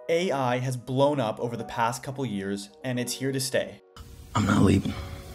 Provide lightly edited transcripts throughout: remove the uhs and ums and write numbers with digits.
AI has blown up over the past couple years, and it's here to stay. I'm not leaving.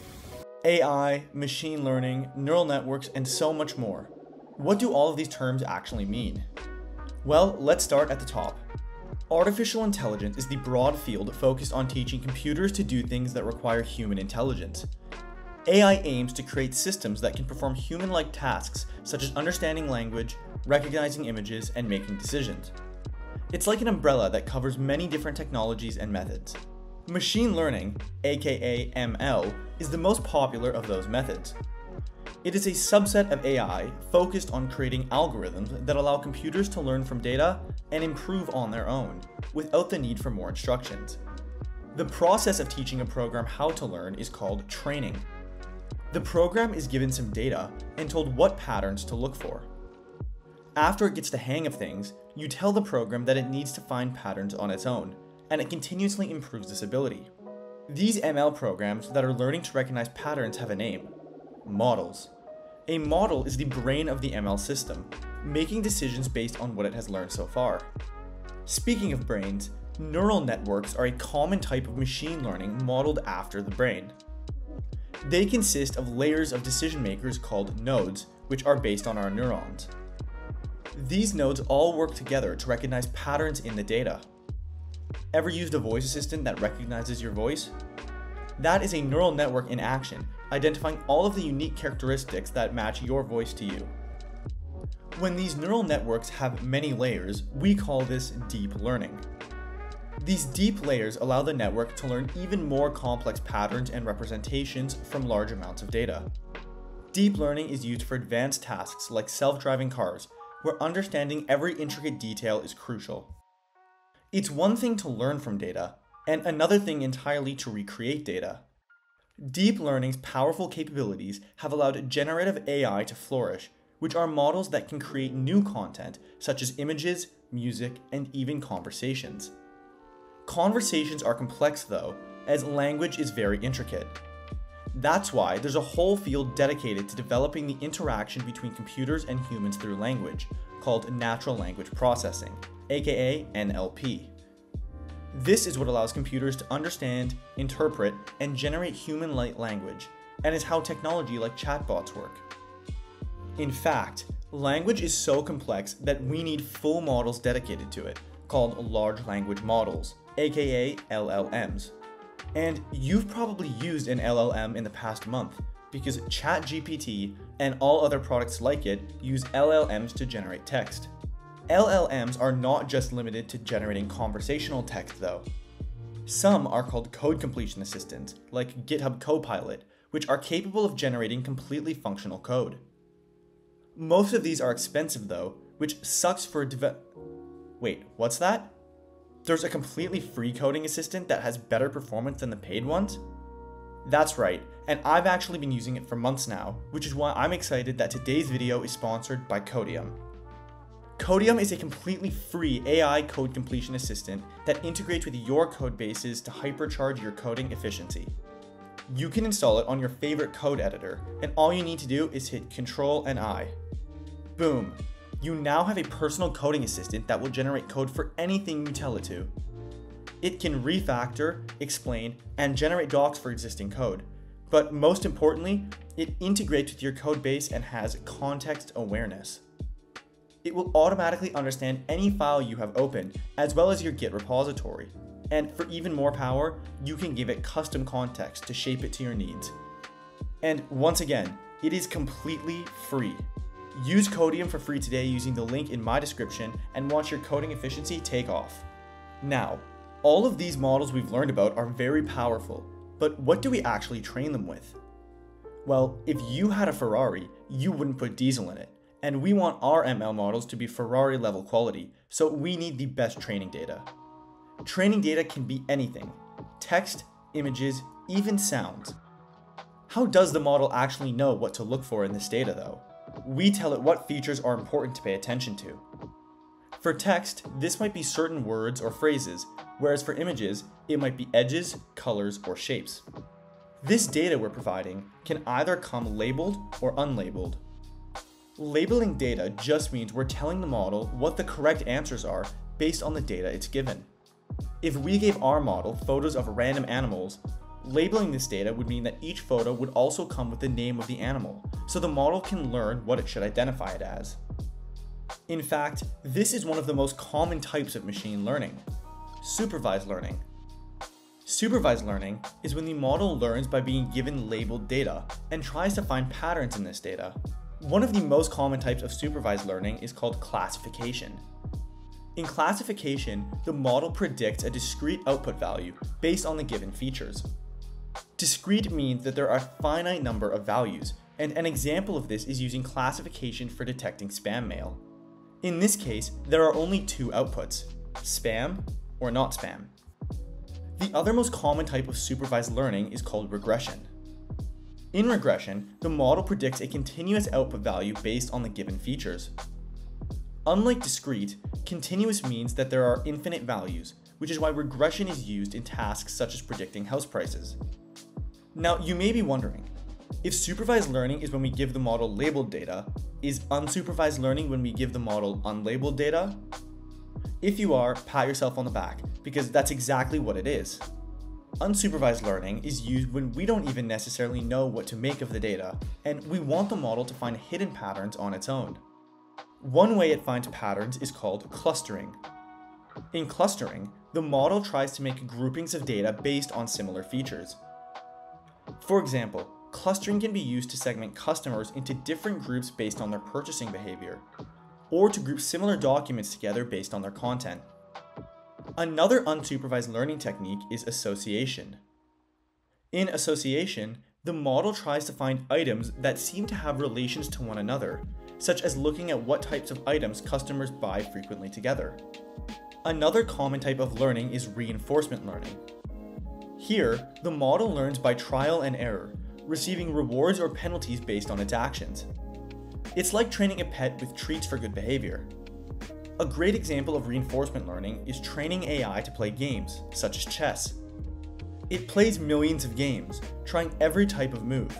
AI, machine learning, neural networks, and so much more. What do all of these terms actually mean? Well, let's start at the top. Artificial intelligence is the broad field focused on teaching computers to do things that require human intelligence. AI aims to create systems that can perform human-like tasks such as understanding language, recognizing images, and making decisions. It's like an umbrella that covers many different technologies and methods. Machine learning, aka ML, is the most popular of those methods. It is a subset of AI focused on creating algorithms that allow computers to learn from data and improve on their own, without the need for more instructions. The process of teaching a program how to learn is called training. The program is given some data and told what patterns to look for. After it gets the hang of things, you tell the program that it needs to find patterns on its own, and it continuously improves this ability. These ML programs that are learning to recognize patterns have a name: models. A model is the brain of the ML system, making decisions based on what it has learned so far. Speaking of brains, neural networks are a common type of machine learning modeled after the brain. They consist of layers of decision makers called nodes, which are based on our neurons. These nodes all work together to recognize patterns in the data. Ever used a voice assistant that recognizes your voice? That is a neural network in action, identifying all of the unique characteristics that match your voice to you. When these neural networks have many layers, we call this deep learning. These deep layers allow the network to learn even more complex patterns and representations from large amounts of data. Deep learning is used for advanced tasks like self-driving cars, where understanding every intricate detail is crucial. It's one thing to learn from data, and another thing entirely to recreate data. Deep learning's powerful capabilities have allowed generative AI to flourish, which are models that can create new content such as images, music, and even conversations. Conversations are complex though, as language is very intricate. That's why there's a whole field dedicated to developing the interaction between computers and humans through language, called natural language processing, aka NLP. This is what allows computers to understand, interpret, and generate human-like language, and is how technology like chatbots work. In fact, language is so complex that we need full models dedicated to it, called large language models, aka LLMs. And you've probably used an LLM in the past month, because ChatGPT and all other products like it use LLMs to generate text. LLMs are not just limited to generating conversational text though. Some are called code completion assistants, like GitHub Copilot, which are capable of generating completely functional code. Most of these are expensive though, which sucks for Wait, what's that? There's a completely free coding assistant that has better performance than the paid ones? That's right, and I've actually been using it for months now, which is why I'm excited that today's video is sponsored by Codium. Codium is a completely free AI code completion assistant that integrates with your code bases to hypercharge your coding efficiency. You can install it on your favorite code editor, and all you need to do is hit Ctrl and I. Boom! You now have a personal coding assistant that will generate code for anything you tell it to. It can refactor, explain, and generate docs for existing code. But most importantly, it integrates with your code base and has context awareness. It will automatically understand any file you have opened, as well as your Git repository. And for even more power, you can give it custom context to shape it to your needs. And once again, it is completely free. Use Codium for free today using the link in my description and watch your coding efficiency take off. Now, all of these models we've learned about are very powerful, but what do we actually train them with? Well, if you had a Ferrari, you wouldn't put diesel in it, and we want our ML models to be Ferrari level quality, so we need the best training data. Training data can be anything: text, images, even sounds. How does the model actually know what to look for in this data though? We tell it what features are important to pay attention to. For text, this might be certain words or phrases, whereas for images, it might be edges, colors, or shapes. This data we're providing can either come labeled or unlabeled. Labeling data just means we're telling the model what the correct answers are based on the data it's given. If we gave our model photos of random animals, labeling this data would mean that each photo would also come with the name of the animal, so the model can learn what it should identify it as. In fact, this is one of the most common types of machine learning: supervised learning. Supervised learning is when the model learns by being given labeled data and tries to find patterns in this data. One of the most common types of supervised learning is called classification. In classification, the model predicts a discrete output value based on the given features. Discrete means that there are a finite number of values, and an example of this is using classification for detecting spam mail. In this case, there are only two outputs: spam or not spam. The other most common type of supervised learning is called regression. In regression, the model predicts a continuous output value based on the given features. Unlike discrete, continuous means that there are infinite values, which is why regression is used in tasks such as predicting house prices. Now, you may be wondering, if supervised learning is when we give the model labeled data, is unsupervised learning when we give the model unlabeled data? If you are, pat yourself on the back, because that's exactly what it is. Unsupervised learning is used when we don't even necessarily know what to make of the data, and we want the model to find hidden patterns on its own. One way it finds patterns is called clustering. In clustering, the model tries to make groupings of data based on similar features. For example, clustering can be used to segment customers into different groups based on their purchasing behavior, or to group similar documents together based on their content. Another unsupervised learning technique is association. In association, the model tries to find items that seem to have relations to one another, such as looking at what types of items customers buy frequently together. Another common type of learning is reinforcement learning. Here, the model learns by trial and error, receiving rewards or penalties based on its actions. It's like training a pet with treats for good behavior. A great example of reinforcement learning is training AI to play games, such as chess. It plays millions of games, trying every type of move.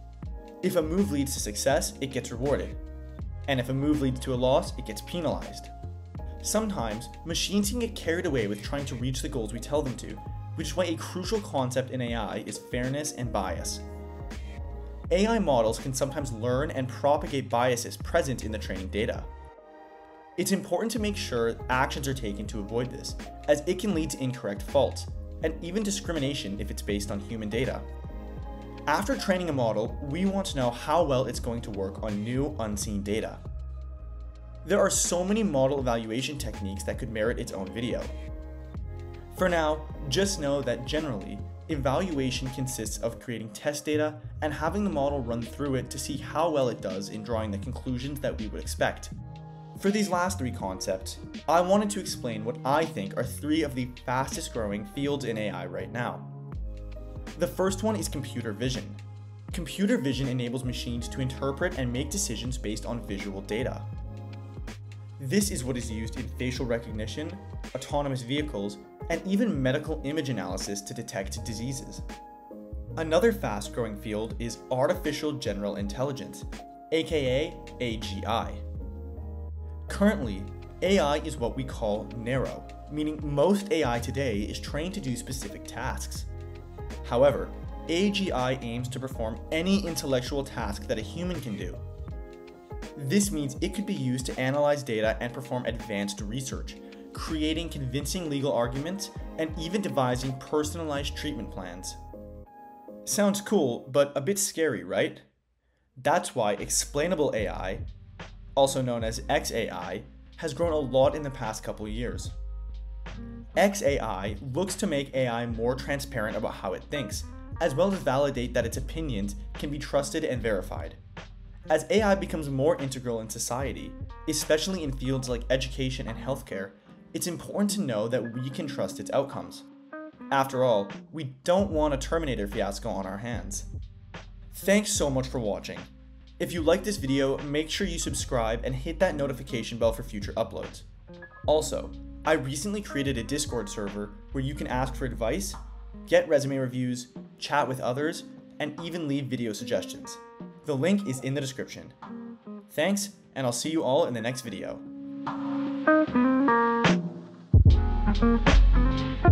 If a move leads to success, it gets rewarded. And if a move leads to a loss, it gets penalized. Sometimes, machines can get carried away with trying to reach the goals we tell them to, which is why a crucial concept in AI is fairness and bias. AI models can sometimes learn and propagate biases present in the training data. It's important to make sure actions are taken to avoid this, as it can lead to incorrect faults, and even discrimination if it's based on human data. After training a model, we want to know how well it's going to work on new, unseen data. There are so many model evaluation techniques that could merit its own video. For now, just know that generally, evaluation consists of creating test data and having the model run through it to see how well it does in drawing the conclusions that we would expect. For these last three concepts, I wanted to explain what I think are three of the fastest growing fields in AI right now. The first one is computer vision. Computer vision enables machines to interpret and make decisions based on visual data. This is what is used in facial recognition, autonomous vehicles, and even medical image analysis to detect diseases. Another fast-growing field is artificial general intelligence, aka AGI. Currently, AI is what we call narrow, meaning most AI today is trained to do specific tasks. However, AGI aims to perform any intellectual task that a human can do. This means it could be used to analyze data and perform advanced research, creating convincing legal arguments, and even devising personalized treatment plans. Sounds cool, but a bit scary, right? That's why explainable AI, also known as XAI, has grown a lot in the past couple years. XAI looks to make AI more transparent about how it thinks, as well as validate that its opinions can be trusted and verified. As AI becomes more integral in society, especially in fields like education and healthcare, it's important to know that we can trust its outcomes. After all, we don't want a Terminator fiasco on our hands. Thanks so much for watching. If you like this video, make sure you subscribe and hit that notification bell for future uploads. Also, I recently created a Discord server where you can ask for advice, get resume reviews, chat with others, and even leave video suggestions. The link is in the description. Thanks, and I'll see you all in the next video.